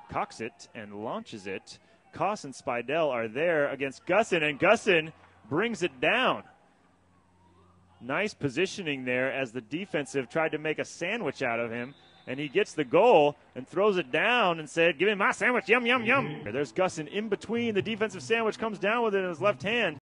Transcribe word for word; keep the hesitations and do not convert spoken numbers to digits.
cocks it and launches it. Koss and Spidell are there against Gussin, and Gussin brings it down. Nice positioning there as the defensive tried to make a sandwich out of him, and he gets the goal and throws it down and said, "Give me my sandwich, yum, yum, yum." There's Gussin in between. The defensive sandwich comes down with it in his left hand.